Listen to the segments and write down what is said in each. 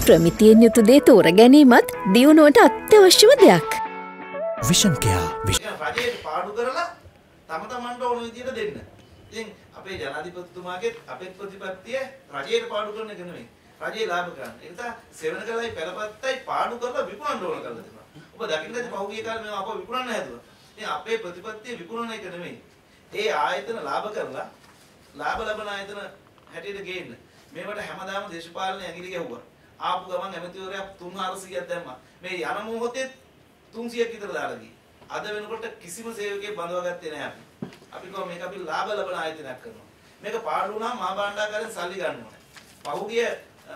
ප්‍රමිතියෙන් යුතු දේ තෝර ගැනීමත් දියුණුවට අත්‍යවශ්‍යම දෙයක්. විෂන් කෙයා රජයට පාඩු කරලා තම තමන්ට ඕන විදියට දෙන්න. ඉතින් අපේ ජනාධිපතිතුමාගේ අපේ ප්‍රතිපත්තිය රජයට පාඩු කරන එක නෙමෙයි. රජයේ ලාභ ගන්න. ඒ නිසා සෙවණකලයි පෙරපත්තයි පාඩු කරලා විකුණන්න ඕන කරලා දෙනවා. ඔබ දකින්නද පහුගිය කාලේ මේවා අපව විකුණන්න හැදුවා. ඉතින් අපේ ප්‍රතිපත්තිය විකුණන එක නෙමෙයි. ඒ ආයතන ලාභ කරලා ලාභ ලබන ආයතන හැටියට ගේන්න. මේවට හැමදාම දේශපාලන ඇඟිලි ගැහුවා. ආපු ගමන් ඇමතිවරයා 300ක් දැම්මා. මේ යන මොහොතේ 300ක් විතර දාලා ගියේ. අද වෙනකොට කිසිම සේවකයෙක් බඳවා ගත්තේ නැහැ අපි. අපි කොහොම මේක අපි ලාභ ලබන ආයතනයක් කරනවා. මේක පාඩු වුණාම මහා භාණ්ඩාගාරයෙන් සල්ලි ගන්න ඕනේ. පහුගිය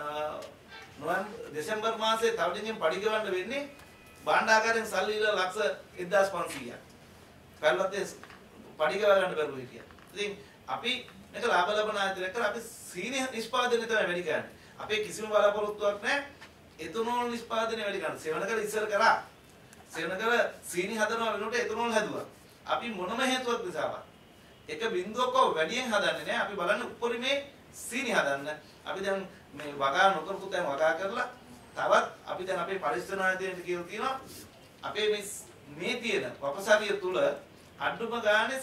දෙසැම්බර් මාසයේ තවටින්ගෙන් පඩි ගෙවන්න වෙන්නේ භාණ්ඩාගාරයෙන් සල්ලි ඉල ලක්ෂ 1500ක්. පැල්ලත්තේ පඩි ගෙව ගන්න බැරුව හිටියා. ඉතින් අපි මේක ලාභ ලබන ආයතනයක් කරලා අපි සීනි නිෂ්පාදනය තමයි වැඩි කරන්නේ. අපේ කිසිම බලාපොරොත්තුවක් නැහැ එතනෝල් නිෂ්පාදනය වැඩි කරන්න. සෙවණකල ඉස්සර කරා. සෙවණකල සීනි හදනවා වෙනකොට එතනෝල් හැදුවා. අපි මොනම හේතුවක් නිසාවත් 1.0ක වැඩියෙන් හදන්නේ නැහැ. අපි බලන්න උඩරිමේ සීනි හදන්න. අපි දැන් මේ වගා නොකරපු තැන් වගා කරලා තවත් අපි දැන් අපේ පරිශ්‍රණ ආයතනයට කියලා තියෙනවා අපේ මේ තියෙන වපසරිය තුල අඩුම ගානේ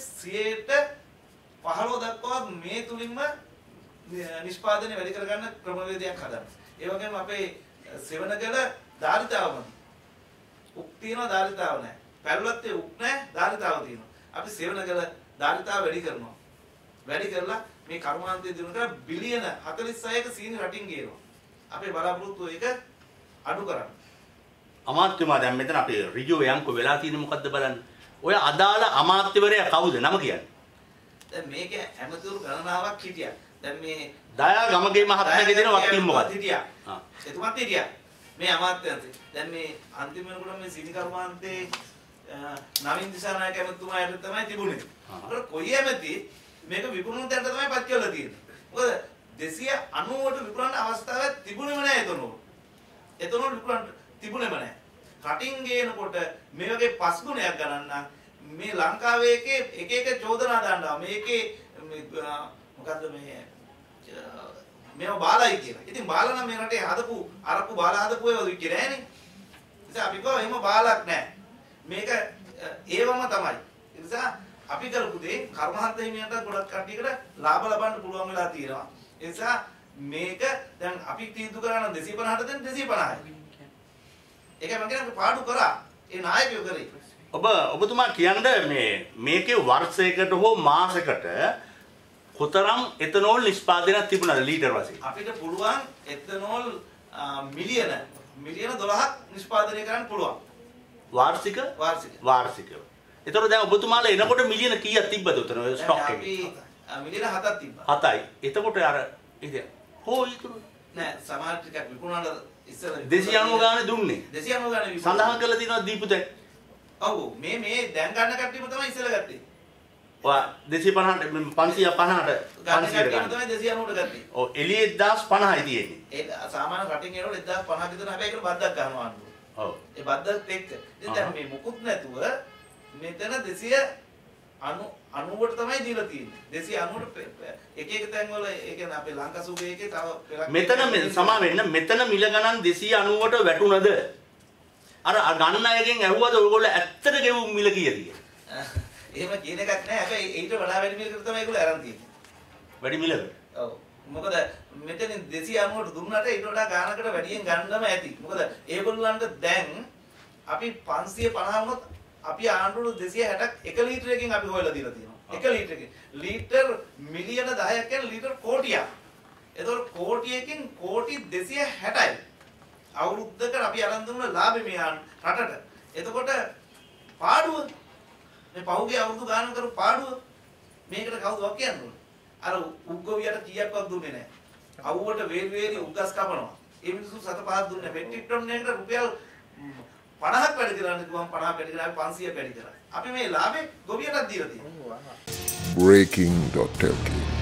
15% දක්වා මේ තුලින්ම නිෂ්පාදනය වැඩි කරගන්න ක්‍රමවේදයක් හදන්න. ඒ වගේම අපේ සෙවණකල ධාරිතාවම උක් තියෙනවා ධාරිතාව නැහැ. පැරලත්තේ උක් නැහැ ධාරිතාව තියෙනවා. අපි සෙවණකල ධාරිතාව වැඩි කරනවා. වැඩි කරලා මේ කර්මාන්තයේ දිනුනට බිලියන 46ක සීනි රටින් ගේනවා. අපේ බලාපොරොත්තු එක අඩු කරන්න. අමාත්‍යතුමා දැන් මෙතන අපේ ඍජුව යන්කෝ වෙලා තියෙන්නේ මොකද්ද බලන්න. ඔය අදාළ අමාත්‍යවරයා කවුද නම කියන්නේ? දැන් මේක ඇමතිවරු ගණනාවක් හිටියා. දැන් මේ දයා ගමගේ මහත්මයාගේ දෙන වක්තිම් මොකක්ද? හිටියා. එතුමත් හිටියා. මේ අමාත්‍යන්තේ. දැන් මේ අන්තිම වෙනකොට මේ සීනි කර්මාන්තේ නවීන් දිසානායක ඇමතිතුමාට තමයි තිබුණේ. ඒකට කොයි ඇමති මේක විකුණුම් තැනට තමයි පත් කරලා තියෙන්නේ. මොකද 290ට විකුණන්න අවස්ථාවක් තිබුණේම නැහැ එතනෝ. එතනෝ විකුණන්න තිබුණේම නැහැ. කටින් ගේනකොට මේ වගේ පස් ගුණයක් ගණන් නම් මේ ලංකාවේ එක එක චෝදනා දානවා. මේකේ මොකද්ද මේව බාලයි කියලා. ඉතින් බාල නම් මේ රටේ හදපු අරපු බාල හදපු ඒවා විච්චේ නෑනේ. නිසා අපි කව එහෙම බාලක් නෑ. මේක ඒවම තමයි. ඒ නිසා අපි කරපු දේ කර්මහන්ත හිමියන්ට ගොඩක් කට්ටියකට ලාභ ලබන්න පුළුවන් වෙලා තියෙනවා. ඒ නිසා මේක දැන් අපි තීන්දුව කරා නම් 250ට දැන් 250යි. ඒකයි මම කියන්නේ පාඩු කරා. ඒ නායකයෝ කරේ. ඔබතුමා කියන්නේ මේකේ වර්ෂයකට හෝ මාසයකට කොතරම් එතනෝල් නිෂ්පාදනයක් තිබුණාද ලීටර් වශයෙන්? අපිට පුළුවන් එතනෝල් මිලියන 12ක් නිෂ්පාදනය කරන්න පුළුවන්. වාර්ෂික. ඒතකොට දැන් ඔබතුමාලා එනකොට මිලියන කීයක් තිබ්බද උතන ස්ටොක් එකේ? අපි මිලියන 7ක් තිබ්බා. 7යි. එතකොට අර ඉතින් ඉතුරු නෑ සමහර ටිකක් විකුණන්න ඉස්සර 290 ගානේ දුන්නේ. 290 ගානේ සඳහන් කරලා තියෙනවා දීපු දැන්. ඔව් මේ දැන් ගන්න කට්ටියම තමයි ඉස්සර ගත්තේ. ඔය 250ට 550ට 500ට ගන්න. තමයි 290ට ගත්තේ. ඔව් එළියේ 1050යි තියෙන්නේ. ඒ සාමාන්‍ය රටින් එනකොට 1050 විතර හැබැයි ඒකට බද්දක් ගන්නවා අන්න. ඔව්. ඒ බද්දත් එක්ක. ඉතින් දැන් මේ මුකුත් නැතුව මෙතන 290ට තමයි දීලා තියෙන්නේ. 290ට එක තැන් වල ඒ කියන්නේ අපේ ලංකාසුගේ එකේ තව මෙතන සමා වෙන්න මෙතන මිල ගණන් 290ට වැටුණද? අර ගණන් අයගෙන් ඇහුවද ඔයගොල්ලෝ ඇත්තට ගෙවු මිල කීයද කියලා? එහෙම කියන එකක් නෑ. හැබැයි ඊට වඩා වැඩි මිලකට තමයි ඒගොල්ලෝ අරන් තියෙන්නේ. වැඩි මිලද? ඔව්. මොකද මෙතන 290ට දුන්නාට ඊට වඩා ගානකට වැඩියෙන් ගන්නම ඇති. මොකද ඒගොල්ලන්ට දැන් අපි 550 වුණොත් අපි ආණ්ඩුවට 260ක් 1 ලීටරයකින් අපි හොයලා දීලා තියෙනවා. 1 ලීටරකින්. ලීටර් මිලියන 10ක් කියන්නේ ලීටර් කෝටියක්. ඒතකොට කෝටියකින් කෝටි 260යි. අවුරුද්දකට අපි අරන් දුන්න ලාභෙ මේ රටට. එතකොට පාඩුව මේ පහුගිය අවුරුදු ගානක් කරපු පාඩුව මේකට කවුද වක් කියන්නේ? අර උග්ගවියට කීයක්වත් දුන්නේ නැහැ. අවුවට වේලි උග්ගස් කපනවා. ඒ මිනිස්සු 7-5ක් දුන්නේ. මෙට්‍රික් ටන් එකකට රුපියල් 50ක් වැඩි කරන්න කිව්වම 50ක් වැඩි කරා 500ක් වැඩි කරා. අපි මේ ලාභේ ගොවියටත් දීලා තියෙනවා. breaking.lk